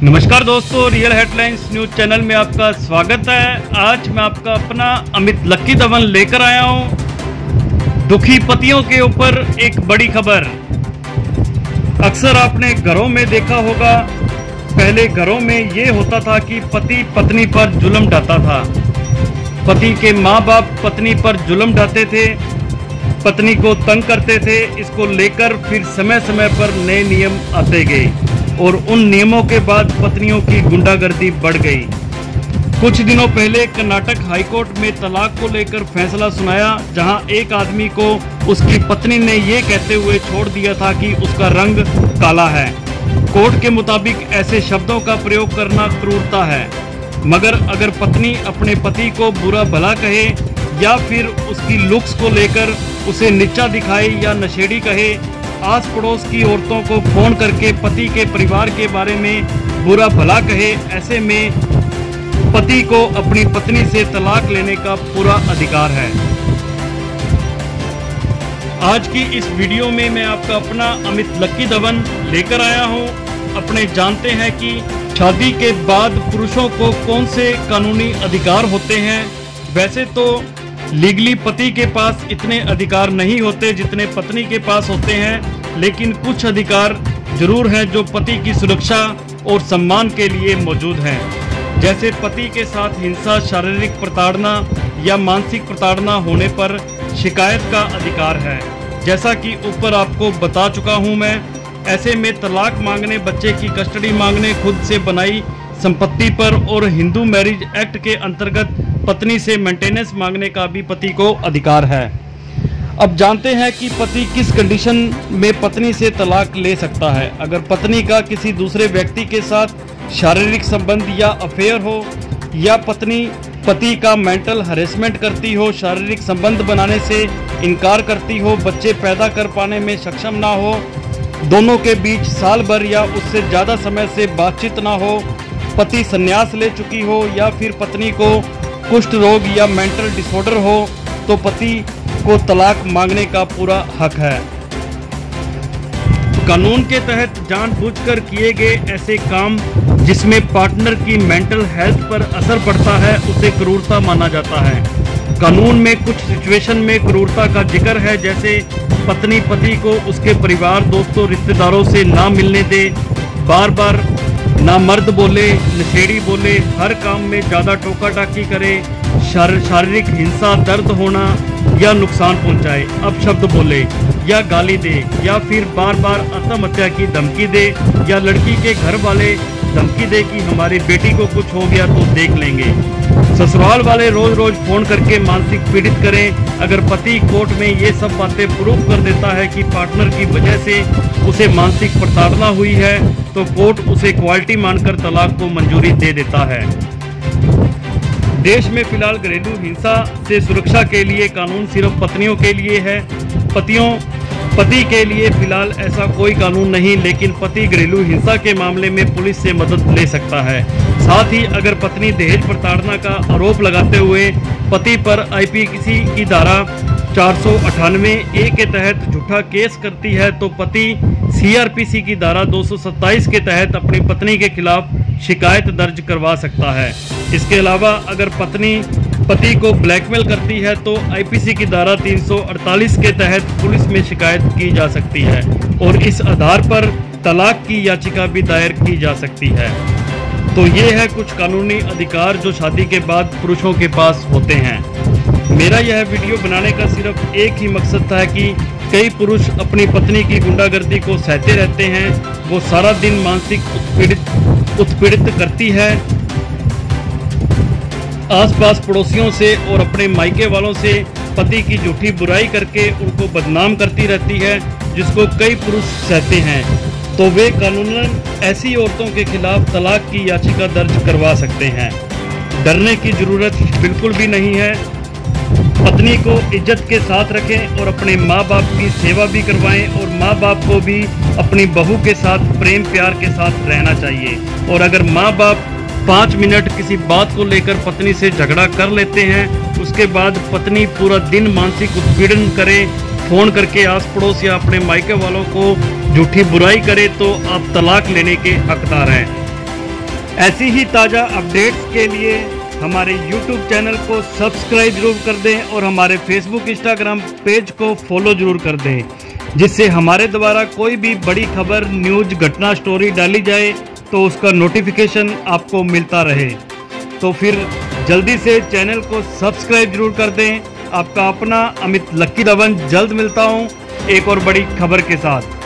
नमस्कार दोस्तों, real headlines news channel में आपका स्वागत है। आज मैं आपका अपना अमित लक्की दवन लेकर आया हूं। दुखी पतियों के ऊपर एक बड़ी खबर। अक्सर आपने घरों में देखा होगा, पहले घरों में ये होता था कि पति पत्नी पर जुल्म ढाता था। पति के माँ बाप पत्नी पर जुल्म ढाते थे, पत्नी को तंग करते थे। इसको लेकर फिर समय समय पर नए नियम आते गए और उन नियमों के बाद पत्नियों की गुंडागर्दी बढ़ गई। कुछ दिनों पहले कर्नाटक हाईकोर्ट में तलाक को लेकर फैसला सुनाया, जहां एक आदमी को उसकी पत्नी ने ये कहते हुए छोड़ दिया था कि उसका रंग काला है। कोर्ट के मुताबिक ऐसे शब्दों का प्रयोग करना क्रूरता है, मगर अगर पत्नी अपने पति को बुरा भला कहे या फिर उसकी लुक्स को लेकर उसे नीचा दिखाए या नशेड़ी कहे, आस पड़ोस की औरतों को फोन करके पति के परिवार के बारे में बुरा भला कहे, ऐसे में पति को अपनी पत्नी से तलाक लेने का पूरा अधिकार है। आज की इस वीडियो में मैं आपका अपना अमित लक्की दवन लेकर आया हूं। अपने जानते हैं कि शादी के बाद पुरुषों को कौन से कानूनी अधिकार होते हैं। वैसे तो लीगली पति के पास इतने अधिकार नहीं होते जितने पत्नी के पास होते हैं, लेकिन कुछ अधिकार जरूर हैं जो पति की सुरक्षा और सम्मान के लिए मौजूद हैं। जैसे पति के साथ हिंसा, शारीरिक प्रताड़ना या मानसिक प्रताड़ना होने पर शिकायत का अधिकार है, जैसा कि ऊपर आपको बता चुका हूं मैं। ऐसे में तलाक मांगने, बच्चे की कस्टडी मांगने, खुद से बनाई संपत्ति पर और हिंदू मैरिज एक्ट के अंतर्गत पत्नी से मेंटेनेंस मांगने का भी पति को अधिकार है। अब जानते हैं कि पति किस कंडीशन में पत्नी से तलाक ले सकता है। अगर पत्नी का किसी दूसरे व्यक्ति के साथ शारीरिक संबंध या अफेयर हो, या पत्नी पति का मेंटल हरेसमेंट करती हो, शारीरिक संबंध बनाने से इनकार करती हो, बच्चे पैदा कर पाने में सक्षम ना हो, दोनों के बीच साल भर या उससे ज़्यादा समय से बातचीत ना हो, पति संन्यास ले चुकी हो, या फिर पत्नी को कुष्ठ रोग या मेंटल डिसऑर्डर हो, तो पति को तलाक मांगने का पूरा हक है। कानून के तहत जानबूझकर किए गए ऐसे काम जिसमें पार्टनर की मेंटल हेल्थ पर असर पड़ता है, उसे क्रूरता माना जाता है। कानून में कुछ सिचुएशन में क्रूरता का जिक्र है, जैसे पत्नी पति को उसके परिवार, दोस्तों, रिश्तेदारों से ना मिलने दे, बार बार ना मर्द बोले, नशेड़ी बोले, हर काम में ज़्यादा टोका टाकी करे, शारीरिक हिंसा, दर्द होना या नुकसान पहुंचाए, अपशब्द बोले या गाली दे, या फिर बार बार आत्महत्या की धमकी दे, या लड़की के घर वाले धमकी दे कि हमारी बेटी को कुछ हो गया तो देख लेंगे। ससुराल वाले रोज रोज फोन करके मानसिक पीड़ित करें। अगर पति कोर्ट में ये सब बातें प्रूव कर देता है कि पार्टनर की वजह से उसे मानसिक प्रताड़ना हुई है, तो कोर्ट उसे क्वालिटी मानकर तलाक को मंजूरी दे देता है। देश में फिलहाल घरेलू हिंसा से सुरक्षा के लिए कानून सिर्फ पत्नियों के लिए है। पति के लिए फिलहाल ऐसा कोई कानून नहीं, लेकिन पति घरेलू हिंसा के मामले में पुलिस से मदद ले सकता है। साथ ही अगर पत्नी दहेज प्रताड़ना का आरोप लगाते हुए पति पर आईपीसी की धारा 498A के तहत झूठा केस करती है, तो पति सीआरपीसी की धारा 227 के तहत अपनी पत्नी के खिलाफ शिकायत दर्ज करवा सकता है। इसके अलावा अगर पत्नी पति को ब्लैकमेल करती है, तो आईपीसी की धारा 348 के तहत पुलिस में शिकायत की जा सकती है और इस आधार पर तलाक की याचिका भी दायर की जा सकती है। तो ये है कुछ कानूनी अधिकार जो शादी के बाद पुरुषों के पास होते हैं। मेरा यह वीडियो बनाने का सिर्फ एक ही मकसद था कि कई पुरुष अपनी पत्नी की गुंडागर्दी को सहते रहते हैं। वो सारा दिन मानसिक उत्पीड़ित करती है, आसपास पड़ोसियों से और अपने मायके वालों से पति की झूठी बुराई करके उनको बदनाम करती रहती है, जिसको कई पुरुष सहते हैं। तो वे कानूनन ऐसी औरतों के खिलाफ तलाक की याचिका दर्ज करवा सकते हैं। डरने की जरूरत बिल्कुल भी नहीं है। पत्नी को इज्जत के साथ रखें और अपने माँ बाप की सेवा भी करवाएं, और माँ बाप को भी अपनी बहू के साथ प्रेम प्यार के साथ रहना चाहिए। और अगर माँ बाप 5 मिनट किसी बात को लेकर पत्नी से झगड़ा कर लेते हैं, उसके बाद पत्नी पूरा दिन मानसिक उत्पीड़न करे, फोन करके आस पड़ोस या अपने मायके वालों को झूठी बुराई करे, तो आप तलाक लेने के हकदार हैं। ऐसी ही ताज़ा अपडेट्स के लिए हमारे YouTube चैनल को सब्सक्राइब जरूर कर दें और हमारे Facebook इंस्टाग्राम पेज को फॉलो जरूर कर दें, जिससे हमारे द्वारा कोई भी बड़ी खबर, न्यूज़, घटना, स्टोरी डाली जाए तो उसका नोटिफिकेशन आपको मिलता रहे। तो फिर जल्दी से चैनल को सब्सक्राइब जरूर कर दें। आपका अपना अमित लक्की धवन जल्द मिलता हूँ एक और बड़ी खबर के साथ।